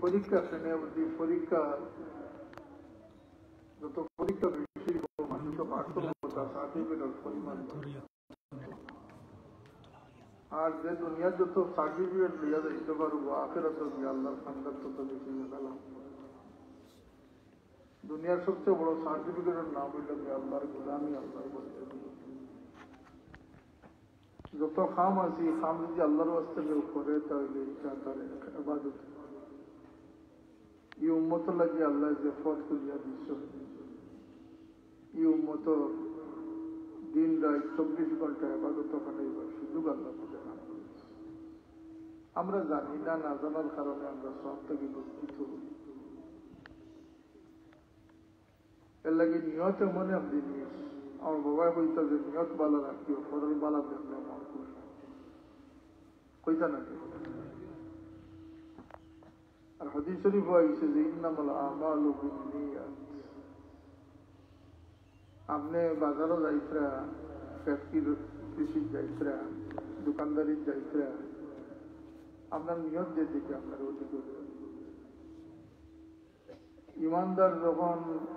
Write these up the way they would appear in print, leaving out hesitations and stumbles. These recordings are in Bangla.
পরীক্ষা শ্রেণী অবধি পরীক্ষা যত পরীক্ষা বেশি মানুষ পার্থক্যতা সার্টিফিকেট পরিমাণ আর যে দুনিয়ার যত সার্টিফিকেট লিয়া যাইতে পারবো আখেরাত আল্লাহর খান্দার তত বেশি গেলাম। দুনিয়ার সবচেয়ে বড় সার্টিফিকেটের নাম হইল আল্লাহর গোলামি, আল্লাহর বলতে যত খাম আছি খাম যদি আল্লাহর বাস্তে কেউ করে তাহলে এটা তার ইবাদত। এই উম্মত লাগিয়ে আল্লাহ যে ফত করিয়া দিচ্ছ, এই উম্মত দিন রাত 24 ঘন্টা ইবাদত কাটাইবার সুযোগ আল্লাহ প্রদান করেছে। আমরা জানি না, না জানার কারণে আমরা সব থেকে বঞ্চিত হই। এর লাগে নিয়ত এমন এক জিনিস, আমার বাবা কইতা যে নিয়ত বালা রাখিও, ফরল বালা দেখলে আমার খুশি কইতা না। আর হাদিস শরীফ হয়েছে যে ইন্নামাল আমালু বিন্নিয়াত। আপনি বাজারও যাইতরা, ফ্যাক্টরির কৃষির যাইতরা, দোকানদারির যাইতরা, আপনার নিয়ত যে দিকে আপনার অধিক ইমানদার যখন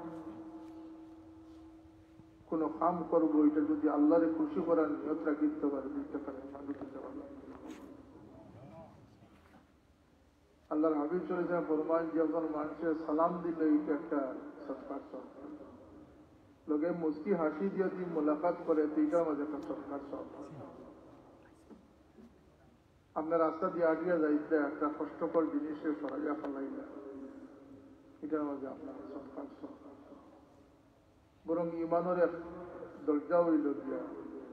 কোন কাম করবো এটা যদি আল্লাহরে খুশি করার নিয়ত রাখিতে পারে দিতে পারে আল্লাহর হাবিব চলেছেন ফরমান যখন মানুষের সালাম দিলে এটা একটা সৎকার সব লোকে মুস্কি হাসি দিয়ে যদি মোলাকাত করে তো এটার মাঝে একটা সৎকার সব। আপনার রাস্তা দিয়ে আটিয়া যাইতে একটা কষ্টকর জিনিসের সরাইয়া ফেলাইলে এটার মাঝে আপনার সৎকার সব। বরং ইমানের এক দরজা হইল গিয়া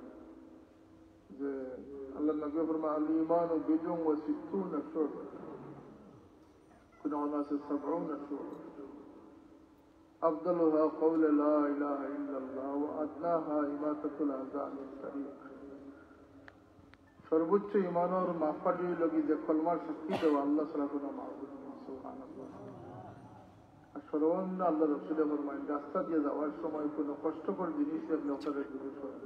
যে আল্লাহ নবী ফরমান আল ঈমান বিদউন ওয়া সিত্তুনা শু'বা কোন নাস 70 শু'বা আফদালুহা ক্বাউলু লা ইলাহা ইল্লাল্লাহ ওয়া আদনাহা ইমাতাতুল আযা আনিত তারিক। সর্বোচ্চ ইমানের মাপকাঠি হইল কি যে কলমার সাক্ষী দেওয়া আল্লাহ ছাড়া কোনো মাবুদ নেই। সুবহানাল্লাহ। আর সর্বনিম্ন আল্লাহ রাসূল ফরমায় রাস্তা দিয়ে যাওয়ার সময় কোনো কষ্টকর জিনিস দেখলে ওখানে দূরে সরে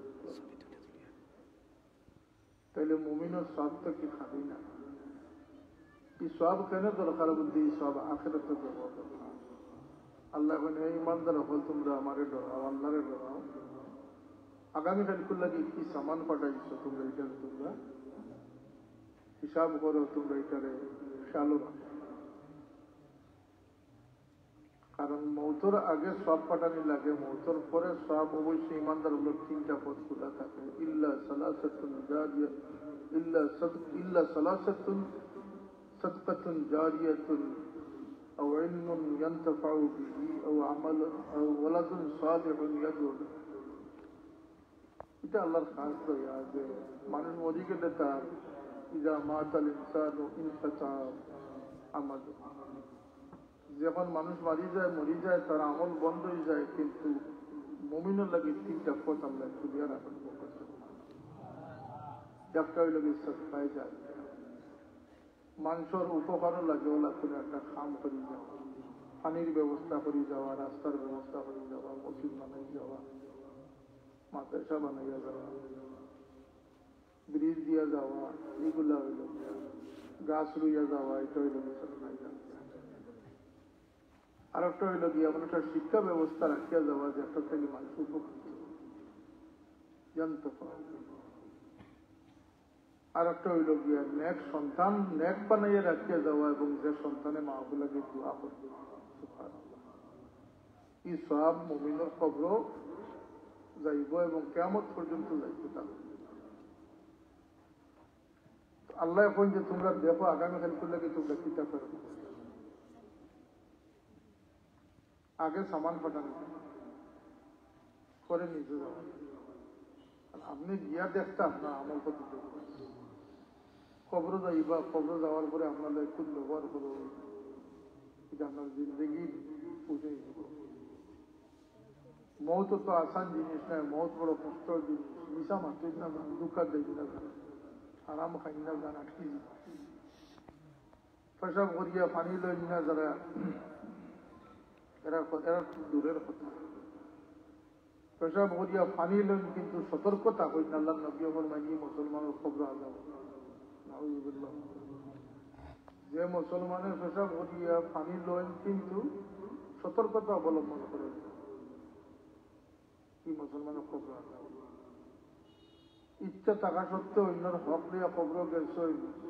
তাইলে মুমিনের সব তো কি খাবি না। এই সব কেন দরকার বুদ্ধি, এই সব আখিরাতে ব্যবহার করতে। আল্লাহ এখন এই ইমানদার হল তোমরা আমারে ডরাও, আল্লাহরে ডরাও। আগামীকাল লাগে কি সামান পাঠাইছো তোমরা এটারে তোমরা হিসাব করো, তোমরা এটারে খেয়ালও রাখো। কারণ মৌতর আগে সব পাঠানি লাগে, মৌতর পরে সব অবশ্যই ইমানদার হলো তিনটা পথ খোলা থাকে। ইল্লা সালাসাতুন জারিয়া, ইল্লা সালাসাতুন সাদকাতুন জারিয়াতুন আও ইলমুন ইয়ানতাফাউ বিহি আও আমালুন আও ওয়ালাদুন সালিহুন ইয়াদউ লাহু। এটা আল্লাহর খাস দয়া যে মানুষ মরি গেলে তার ইজা মাতাল ইনসানু ইনকাতা আমালু, যখন মানুষ মারি যায় মরি যায় তার আমল বন্ধ হয়ে যায়, কিন্তু মুমিনের লাগে তিনটা পথ আল্লাহ খুলিয়া রাখেন। একটা হইল পাই যায়, মানুষের উপকারও লাগে ওলা করে একটা খাম করে যাওয়া, পানির ব্যবস্থা করে যাওয়া, রাস্তার ব্যবস্থা করে যাওয়া, মসজিদ বানাই যাওয়া, মাদ্রাসা বানাইয়া যাওয়া, ব্রিজ দিয়া যাওয়া, এগুলা হইল গাছ রুইয়া যাওয়া, এটা হইল পাই যাওয়া। আর একটা হইল গিয়ে এমন একটা শিক্ষা ব্যবস্থা রাখিয়া যাওয়া যে একটা থেকে মানুষ উপকৃত জানতে পারে। আর একটা হইল গিয়া নেক সন্তান নেক বানাইয়া রাখিয়া যাওয়া এবং যে সন্তানে মা গুলাকে দোয়া করবে। এই সব মুমিনের কবর যাইব এবং কিয়ামত পর্যন্ত যাইতে থাকবে। আল্লাহ এখন যে তোমরা দেখো আগামীকাল লাগে তোমরা কিতা করবে, আগে সামান পাঠানো করে নিজে যাওয়া। আপনি গিয়া দেখতাম না আমল করতে কবর যাইবা, কবর যাওয়ার পরে আপনাদের একটু ব্যবহার করো, এটা আপনার জিন্দগি বুঝে যাব। মৌত তো আসান জিনিস নয়, মৌত বড় কষ্টর জিনিস। মিশা মাতুই না যান, দুঃখা দেই না যান, আরাম খাই না যান, আটকি পেশাব করিয়া পানি লই না যারা, এরা দূরের কথা। পেশাব করিয়া পানি লইন কিন্তু সতর্কতা হই না। আল্লাহ নবী ফরমাইনি মুসলমানের খবর আল্লাহ যে মুসলমানের পেশাব করিয়া পানি লয় কিন্তু সতর্কতা অবলম্বন করে কি মুসলমানের খবর ইচ্ছা থাকা সত্ত্বেও অন্যের হক লিয়া খবর গেছে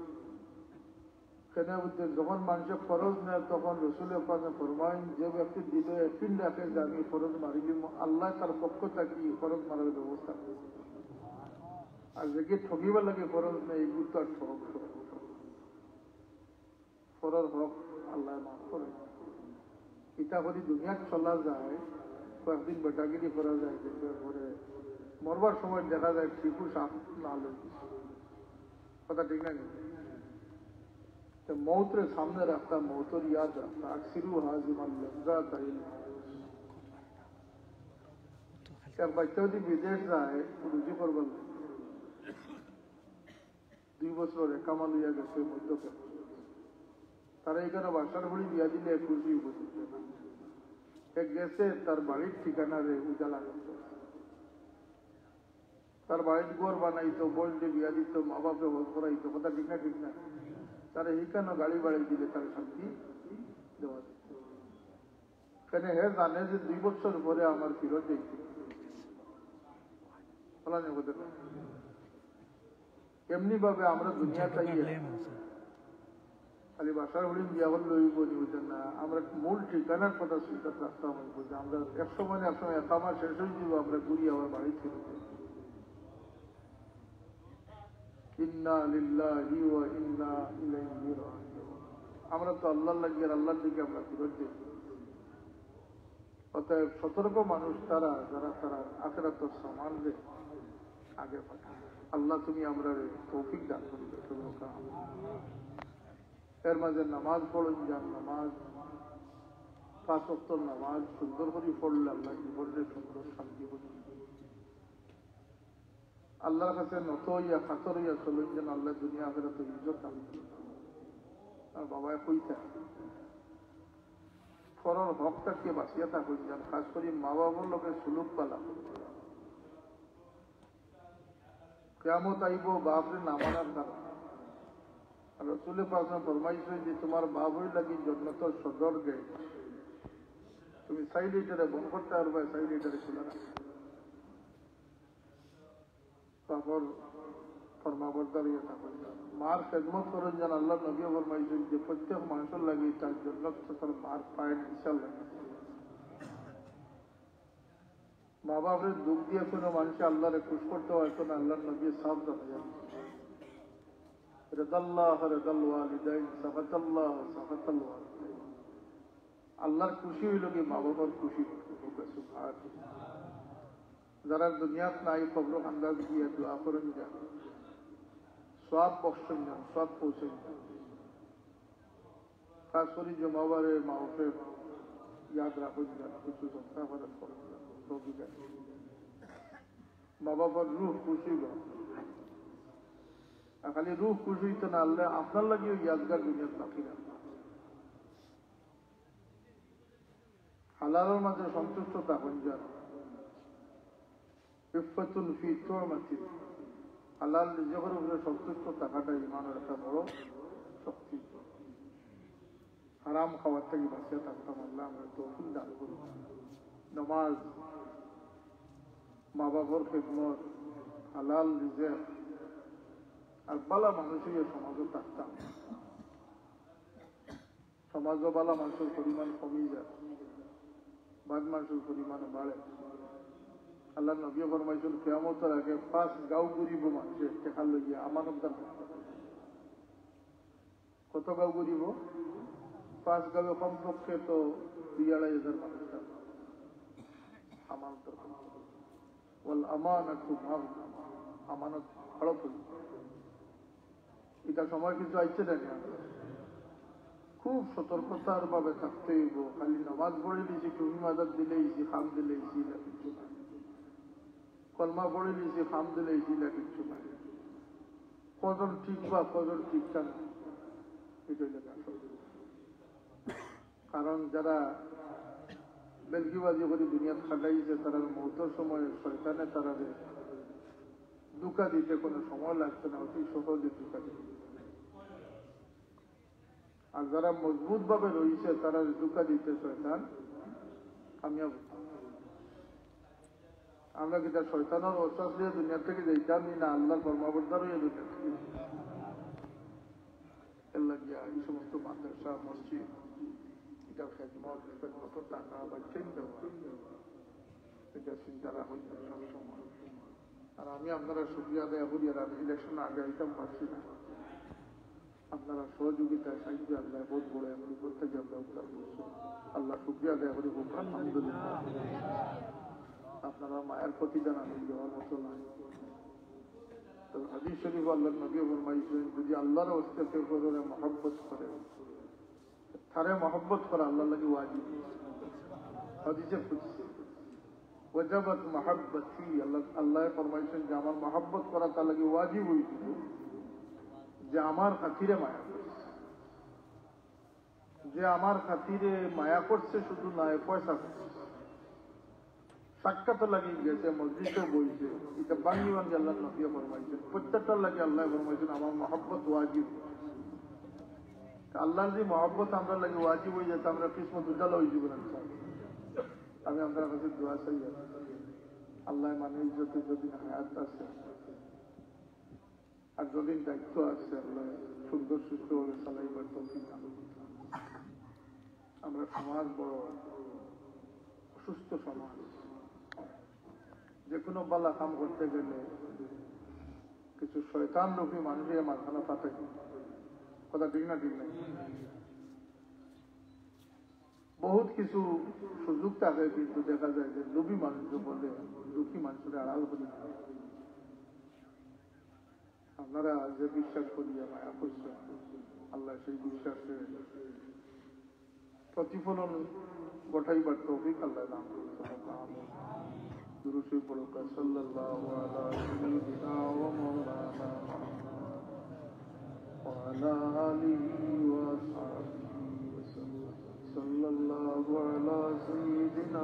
কেন বুঝতে যখন মানুষের ফরজ নেয় তখন রসুলের পাশে ফরমাইন যে ব্যক্তি দিলে একদিন রাখে যে আমি ফরজ মারিলি আল্লাহ তার পক্ষ থাকি ফরজ মারার ব্যবস্থা করে আর যে ঠকিবার লাগে ফরজ নেই এইগুলো তো আর ঠক ফরজ হক আল্লাহ মাফ করে ইটা করি দুনিয়াত চলা যায় কয়েকদিন বেটাগিরি করা যায় কিন্তু পরে মরবার সময় দেখা যায় ঠিকও সাপ না লই কথা ঠিক না কিন্তু মৌতের সামনে রাখতা মৌতর ইয়াদ রাখতা আকসিরু হাজিমান লজ্জাত এক বাচ্চা যদি বিদেশ যায় রুজি করবার 2 বছর একামা লইয়া গেছে মধ্যকে তারা এখানে বাসার ভরি দিয়া দিলে খুশি উপযুক্ত না এক গেছে তার বাড়ির ঠিকানারে উজালা করতো তার বাড়ির ঘর বানাইতো বললে বিয়া দিত মা বাপে ভোজ করাইতো কথা ঠিক না তারা এইখানে গাড়ি বাড়ি দিলে তার শান্তি দেওয়া যেত কেন হে জানে যে 2 বছর পরে আমার ফিরত দেখতে এমনি ভাবে আমরা দুনিয়া চাইয়ে খালি বাসার হরিণ বিয়া করলে ওই বলি বুঝেন না আমরা মূল ঠিকানার কথা চিন্তা রাখতাম বুঝে আমরা 100 মানে 100 আমার শেষ হয়ে দিব আমরা ঘুরি আমার বাড়ি ছিল ইন্না লিল্লাহি ওয়া ইন্না ইলাইহি রাজিউন আমরা তো আল্লাহর লাগি আর আল্লাহর দিকে আমরা ফিরত যাই অতএব সতর্ক মানুষ তারা যারা তারা আখিরাত সম্মানলে আগে পাঠায় আল্লাহ তুমি আমরা তৌফিক দান করি এর মাঝে নামাজ পড়ুন যান নামাজ 5 ওয়াক্ত নামাজ সুন্দর করে পড়লে আল্লাহ জীবনের সুন্দর শান্তি হচ্ছে আল্লাহর কাছে নত হইয়া খাতর হইয়া চলুন যেন আল্লাহ দুনিয়া আখিরাত ইজ্জত দান করেন আর বাবায় কইতা ফরর হকটাকে বাঁচিয়া থাকুন যান খাস করে মা বাবার লোকের সুলুক পালা কিয়ামত আইব বাপরে নামানার দ্বারা রসুলের পাশে ফরমাইছে যে তোমার বাবুই লাগি জন্নতর সদর গেট তুমি 6 লিটারে বন্ধ করতে পারবে 6 লিটারে খোলা রাখবে তারপর ফরমাবরদার ইয়ে থাকবেন মার খেদমত করেন যেন আল্লাহ নবী ফরমাইছেন যে প্রত্যেক মানুষের লাগে তার জন্নত তার মার পায়ের বিশাল লাগে মা বাপের দুঃখ দিয়ে কোনো মানুষে আল্লাহরে খুশ করতে হয়তো না আল্লাহ নবী সাফ জানা যায় আল্লাহর খুশি হইল কি মা বাবার খুশি যারা দুনিয়াত নাই খবর আন্দাজ দিয়ে দোয়া করেন যান সব বক্সন যান সব পৌঁছেন যান খাস করে যে মাবারে মাউফে ইয়াদ রাখুন যান কিছু সংস্থা করেন মা বাবার রুহ খুশি গো খালি রুহ খুশি তো না আল্লাহ আপনার লাগিও ইয়াদগার দুনিয়াত বাকি না হালালের মাঝে সন্তুষ্ট থাকুন যান ইফাতুন ফি তুমাতি হালাল রিজিকের উপরে সন্তুষ্ট থাকাটা ইমানের একটা বড় শক্তি হারাম খাওয়ার থেকে বাঁচিয়ে থাকতাম আল্লাহ আমরা তৌফিক দান করি নামাজ মা বাবার খেদমত হালাল রিজিক আর বালা মানুষের সমাজও থাকতাম সমাজও বালা মানুষের পরিমাণ কমে যায় বাদ মানুষের পরিমাণ বাড়ে আল্লাহ নবী ফরমাইছেন কিয়ামতের আগে 5 গাঁও গরিব মানুষের টেকা লইয়া আমানত দান কত গাঁও গরিব 5 গাঁও কমপক্ষে তো 2,500 মানুষ আমানত ওয়াল আমানাতু আমানত হড়প এটা সময় কিন্তু আইছে না খুব সতর্কতার ভাবে থাকতে হইব খালি নামাজ পড়ে দিয়েছি তুমি মাজার দিলেইছি খাম দিলেইছি না কিছু না কলমা পড়ে দিয়েছি খাম দিলেইছি না কিছু না কজন ঠিক বা কজন ঠিকঠাক কারণ যারা বেলকিবাজি করে দুনিয়া খাটাইছে তারা মুহূর্তের সময় শয়তানে তারা দুঃখা দিতে কোনো সময় লাগছে না অতি সহজে দুঃখা দিতে আর যারা মজবুত ভাবে রয়েছে তারা ধোঁকা দিতে শয়তান কামিয়াব। আমরা কি তার শয়তানের অশ্বাস দিয়ে দুনিয়া থেকে যেতাম না, আল্লাহর কর্মবর্তার হয়ে দুনিয়া থেকে এর লাগিয়া এই সমস্ত মাদ্রাসা মসজিদ এটা খেদমত টাকা বা চিন্তা এটা চিন্তারা হইতে সবসময়। আর আমি আপনারা সুবিধা আদায় করি, আর আমি ইলেকশন আগে আইতাম পারছি না, আপনারা সহযোগিতায় সাহায্য আল্লাহ বহুত বড় এমনি করতে যে আমরা উদ্ধার করছি। আল্লাহ শুক্রিয়া আদায় করি খুব আলহামদুলিল্লাহ। আপনারা মায়ের প্রতিদান আমি দেওয়ার মতো নয়। তো হাদিস শরীফ আল্লাহ নবী ফরমাইছেন, যদি আল্লাহর ওয়াস্তে করে মহব্বত করে, তারে মহব্বত করা আল্লাহ লাগি ওয়াজিব। হাদিসে কুদসি ওয়াজাবাত মহব্বতি, আল্লাহ ফরমাইছেন যে আমার মহব্বত করা তার লাগি ওয়াজিব হইছিল, যে আমার খাতিরে মায়া করছে। যে আমার খাতিরে মায়া করছে শুধু নয়, পয়সা করছে, সাক্ষাৎ লাগিয়ে গেছে, মসজিদও বইছে, এটা বাঙ্গি বাঙ্গি আল্লাহ নবী ফরমাইছেন। প্রত্যেকটার লাগে আল্লাহ ফরমাইছেন আমার মহব্বত ওয়াজিব। আল্লাহর যে মহব্বত আমরা লাগে ওয়াজিব হয়ে যেত, আমরা কিসমত উজ্জ্বল হয়ে যাবো না। আমি আপনার কাছে দোয়া চাই, আল্লাহ মানে ইজ্জতে যদিন হায়াত আছে আর যদিন দায়িত্ব আছে, আল্লাহ সুন্দর সুস্থভাবে চালাইবার তৌফিক দান করুন। আমরা সমাজ বড় অসুস্থ সমাজ, যে কোনো বালা কাম করতে গেলে কিছু শয়তান রূপী মানুষের মাথানা পাঠাই, কথা ঠিক না? ঠিক নাই? বহুত কিছু সুযোগ থাকে, কিন্তু দেখা যায় যে লোভী মানুষ বলে দুঃখী মানুষের আড়াল করি। আপনারা যে বিশ্বাস করিয়া মায়া করছেন, আল্লাহ সেই বিশ্বাসে প্রতিফলন ঘটাইবার তৌফিক আল্লাহ দান করছেন। দুরূদ পড়ুক সাল্লাল্লাহু আলা সাইয়্যিদিনা ওয়া মাওলানা ওয়া আলা আলিহি ওয়া আসহাবিহি ওয়া সাল্লাম। সাল্লাল্লাহু আলা সাইয়্যিদিনা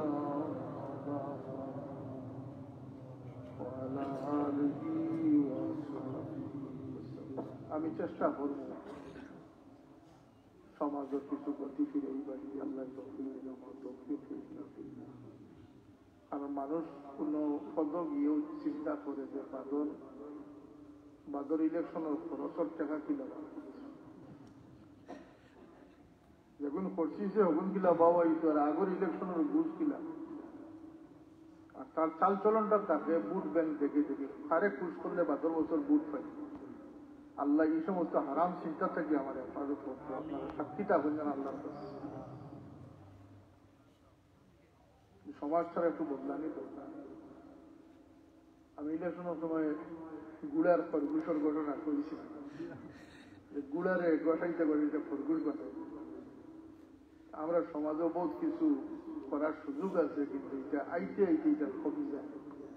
ওয়া আলা আলিহি ওয়া আসহাবিহি ওয়া সাল্লাম। আমি চেষ্টা করব সমাজের কিছু গতি ফিরে এই বাড়ি আল্লাহ তৌফিক দিন। কারণ মানুষ কোন পদ গিয়েও চিন্তা করে যে বাদর ইলেকশনের খরচর টাকা কিলা যখন করছি যে হগুন কিলা বাবা এই তো আর আগর ইলেকশনের বুঝ কিলা, আর তার চাল চলনটা থাকে বুট ব্যাংক দেখে দেখে কারে খুশ করলে বাদর বছর বুট পাই। আল্লাহ এই সমস্ত হারাম চিন্তা থেকে আমার হেফাজত করতে, আপনারা সাক্ষীটা বলছেন আল্লাহর কাছে। সমাজ ছাড়া একটু বদলানি দরকার। আমি ইলেকশনের সময় গুড়ার খরগোশের ঘটনা করেছি, গুড়ারে গসাইতে গসাইতে খরগোশ বানাই। আমরা সমাজেও বহুত কিছু করার সুযোগ আছে, কিন্তু এটা আইতে আইতে এটা কমে যায়।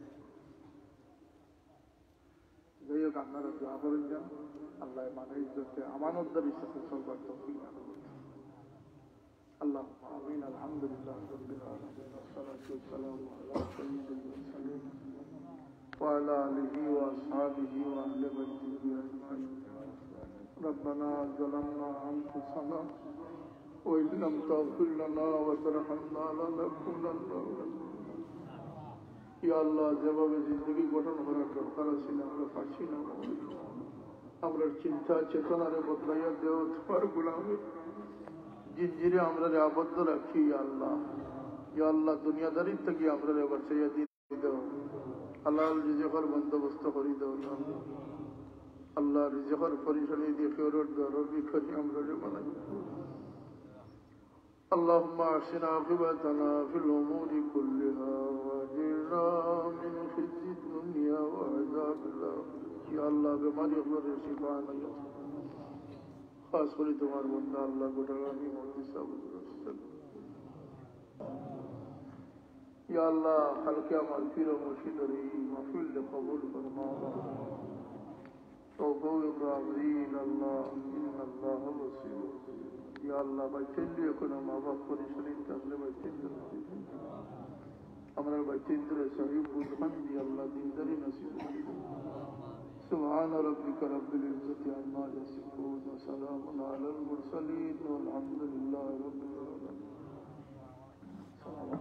যাই হোক, আপনারা দোয়া করেন যান, আল্লাহ মানে ইজ্জতে আমানতদারির সাথে চলবার তৌফিক দান করুন। আল্লাহ আমিন। আলহামদুলিল্লাহ রাব্বিল আলামিন, ওয়াসসালাতু ওয়াসসালামু আলা সাইয়্যিদিল মুরসালিন ওয়া আলা আলিহি ওয়া আসহাবিহি ওয়া আহলি বাইতিহি আজমাইন। রব্বানা যালামনা আনফুসানা ওয়া ইন লাম তাগফির লানা ওয়া তারহামনা লানাকুনান্না মিনাল খাসিরিন। ইয়া আল্লাহ, যেভাবে জিন্দগি গঠন করার দরকার ছিল আমরা পারছি না, আমরা চিন্তা চেতনারে বদলাইয়া দেও তোমার গোলামে জিঞ্জিরে আমরা আবদ্ধ রাখি। ইয়া আল্লাহ, দুনিয়াদারির থেকে আমরা বাঁচাইয়া দিয়ে দেও, হালাল রিজেকের বন্দোবস্ত করি দেও। আল্লাহ, রিজেকের পরিশানি দিয়ে ফেরত দরবি করি আমরা বানাই। اللهم احسن عاقبتنا في الامور كلها واجرنا من خزي الدنيا وعذاب الاخره। يا الله, بیماری پر شفا نصیب خاص করে তোমার বন্দা আল্লাহ গোটাগানি মুফতি সাহেব, ইয়া আল্লাহ, খালকে আমার পীর ও মুর্শিদের এই মাহফিল কবুল ফরমাও। توفوا الضالين الله إن الله بصير. يا الله بچن দিয়ে কোনো মা বাপ পরিশরীর থাকলে বچن আমরা বچنদের সহিব বুঝমান দিয়ে আল্লাহ দিনদারি নসিব করুন। سبحان ربك رب العزة عما يصفون وسلام على المرسلين والحمد لله رب العالمين.